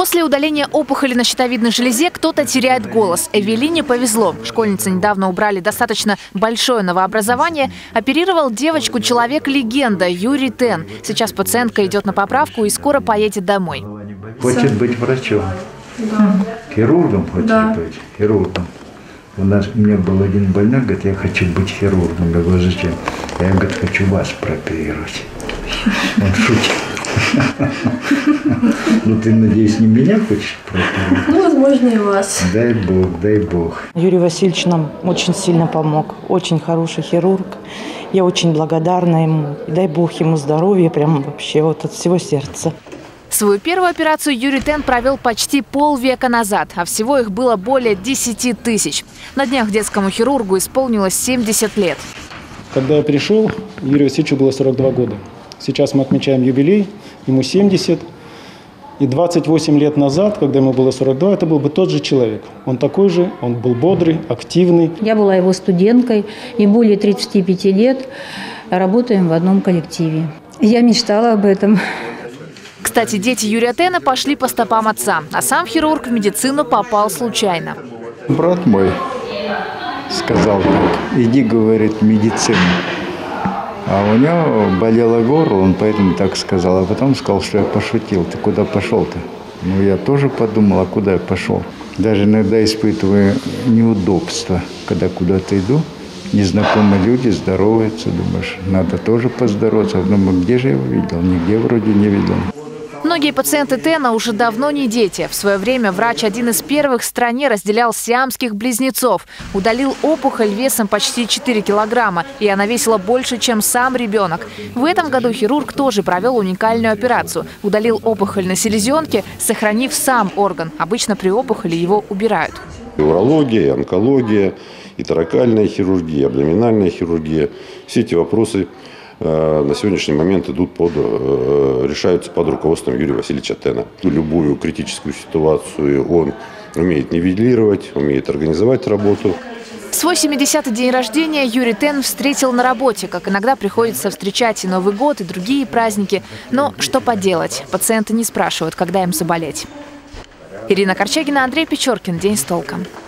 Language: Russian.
После удаления опухоли на щитовидной железе кто-то теряет голос. Эвелине повезло. Школьницы недавно убрали достаточно большое новообразование. Оперировал девочку человек-легенда Юрий Тен. Сейчас пациентка идет на поправку и скоро поедет домой. Хочет быть врачом? Да. Хирургом хочет быть? Хирургом. У меня был один больной, говорит, я хочу быть хирургом. Я говорю, зачем? Я, говорит, хочу вас прооперировать. Он шутит. Ну, ты, надеюсь, не меня хочешь прооперировать? Ну, возможно, и вас. Дай Бог, дай Бог. Юрий Васильевич нам очень сильно помог. Очень хороший хирург. Я очень благодарна ему. Дай Бог ему здоровья, прям вообще вот от всего сердца. Свою первую операцию Юрий Тен провел почти полвека назад, а всего их было более 10 тысяч. На днях детскому хирургу исполнилось 70 лет. Когда я пришел, Юрию Васильевичу было 42 года. Сейчас мы отмечаем юбилей, ему 70. И 28 лет назад, когда ему было 42, это был бы тот же человек. Он такой же, он был бодрый, активный. Я была его студенткой, и более 35 лет работаем в одном коллективе. Я мечтала об этом. Кстати, дети Юрия Тена пошли по стопам отца, а сам хирург в медицину попал случайно. Брат мой сказал так, иди, говорит, в медицину. А у него болело горло, он поэтому так сказал. А потом сказал, что я пошутил. Ты куда пошел-то? Ну, я тоже подумал, а куда я пошел? Даже иногда испытываю неудобства, когда куда-то иду. Незнакомые люди здороваются, думаешь, надо тоже поздороваться. Думаю, где же я его видел? Нигде вроде не видел. Многие пациенты Тена уже давно не дети. В свое время врач один из первых в стране разделял сиамских близнецов. Удалил опухоль весом почти 4 килограмма, и она весила больше, чем сам ребенок. В этом году хирург тоже провел уникальную операцию. Удалил опухоль на селезенке, сохранив сам орган. Обычно при опухоли его убирают. И урология, и онкология, и торакальная хирургия, и абдоминальная хирургия. Все эти вопросы на сегодняшний момент решаются под руководством Юрия Васильевича Тена. Любую критическую ситуацию он умеет нивелировать, умеет организовать работу. Свой 70-й день рождения Юрий Тен встретил на работе, как иногда приходится встречать и Новый год, и другие праздники. Но что поделать, пациенты не спрашивают, когда им заболеть. Ирина Корчагина, Андрей Печоркин. День с толком.